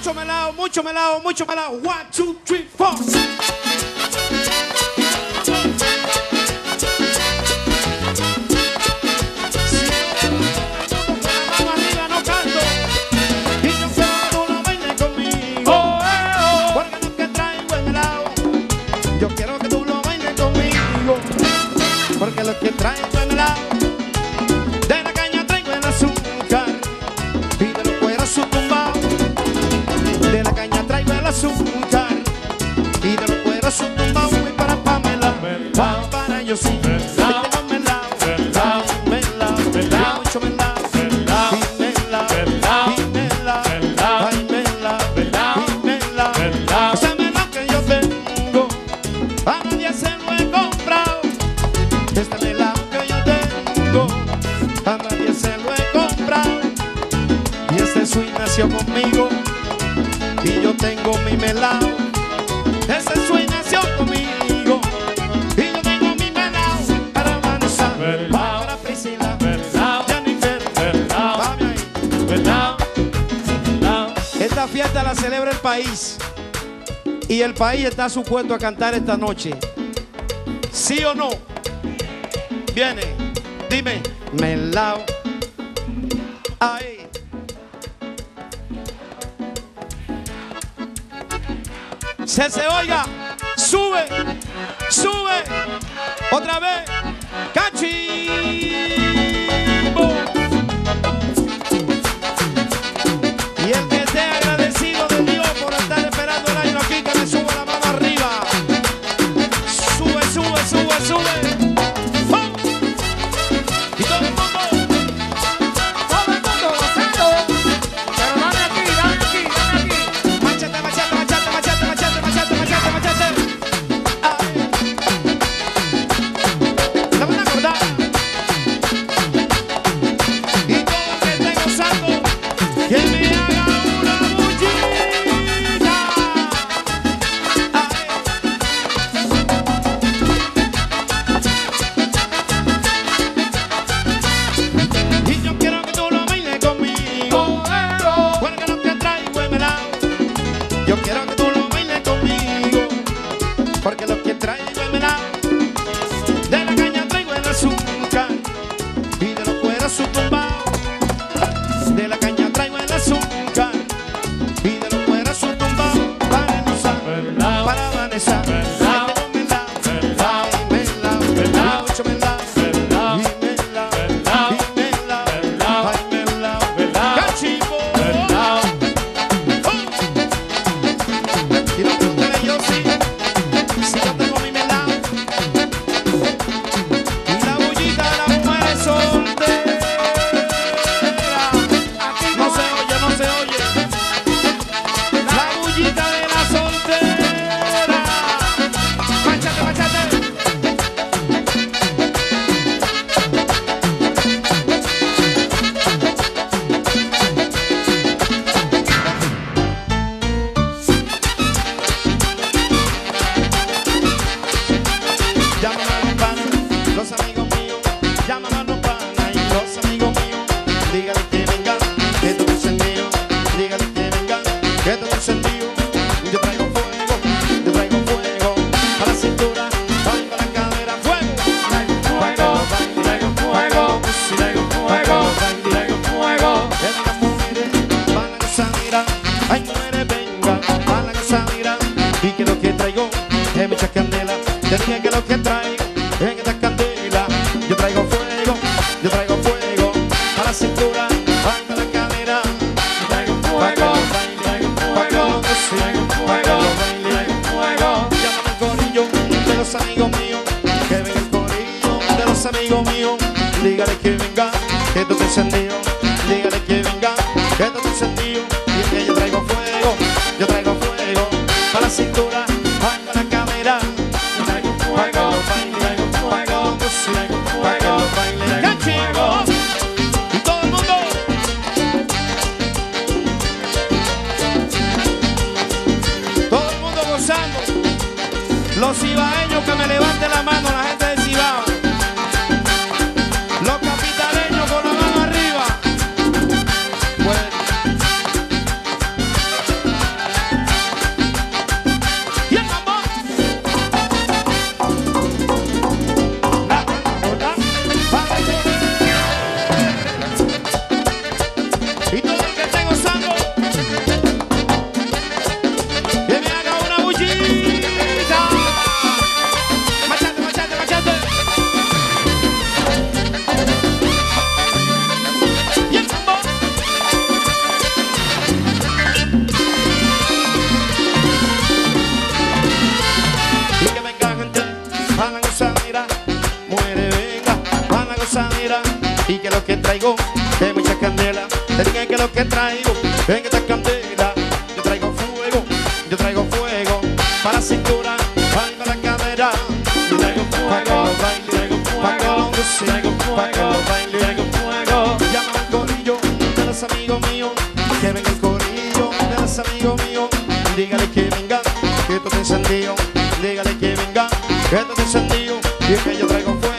Mucho melao, mucho melao, mucho melao. 1, 2, 3, 4. Yo quiero que tú lo bailes conmigo, porque lo que traigo es melao. De la caña traigo el azúcar y de los cueros su tumbao. De la caña traigo el azúcar y de los cueros su tumbao. Voy para Pamela, para yo sí. Melao, melao, melao, melao, melao, mucho melao, melao, melao, melao, melao, ay melao, melao, melao, melao. Ese melao que yo tengo, a nadie se lo he comprado. Este melao que yo tengo, a nadie se lo he comprado. Y este swing nació conmigo y yo tengo mi melao. Este swing nació conmigo y yo tengo mi melao. Para Vanessa, para Priscila, Jennifer, para mí ahí. Esta fiesta la celebra el país y el país está supuesto a cantar esta noche. ¿Sí o no? Viene, dime, melao. Ahí. Se oiga, sube, sube, otra vez, cachimbo. Y el que esté agradecido de Dios por estar esperando el año aquí, que me suba la mano arriba. Sube, sube, sube, sube. ¡Oh! Y todo el mundo gozando. Pero dame aquí, dame aquí, dame aquí. Machete, machete, machete, machete, machete, machete, machete, machete. Ay. La van a acordar. Y todo el que esté gozando, que me haga una bullita. Y yo quiero que tú lo bailes conmigo, porque lo que traigo es melao. Yo quiero que tú lo bailes conmigo, porque lo que traigo es melao. De la caña traigo el azúcar y de los cueros su tumbao. De la caña traigo el azúcar y de los cueros su tumbao. Para Elisa, para Vanessa, melao, melao, melao, melao, mucho melao, melao, melao, melao, ay melao, cachimbo. Y no pregúntale yo si yo tengo mi melao. Y la bullita de las mujeres solteras. No se oye, no se oye. La bullita de la soltera. Machate, machate. Llámame a los panas, los amigos míos. Llámame a los panas y los amigos míos. Dígale que vengan, que todo encendido. Dígale que vengan, que todo encendido. Yo traigo fuego a la cintura, traigo la cadera, fuego. Traigo fuego, traigo fuego, traigo fuego, traigo fuego. Que vengan mujeres, van a gozadera. Ay mujeres vengan, van a gozadera. Y que lo que traigo es mucha candela. Te dije que lo que traigo en esta candela. Yo traigo fuego a la cintura, traigo la cadera. Traigo fuego, traigo fuego, traigo fuego, traigo fuego. Llámame el corillo de los amigos míos, que venga el corillo de los amigos míos. Dígale que venga, que esto está encendido. Dígale que venga, que esto está encendido. Y es que yo traigo fuego a la cintura, traigo la cadera. Traigo fuego, traigo fuego, traigo fuego, cachimbo. Y todo el mundo. Todo el mundo gozando. Los cibaeños que me levanten la mano, la gente de Cibao. Los capitaleños con la mano arriba. Bueno. y que lo que traigo es mucha candela. Te dije que lo que traigo es esta candela. Yo traigo fuego para la cintura, para la cadera. Yo traigo fuego, para que lo baile, para que lo goce, para que lo baile. Llama al corillo de los amigos míos, que venga el corillo de los amigos míos. Dígale que venga, que esto te encendido. Dígale que venga, que esto te encendido. Y es que yo traigo fuego.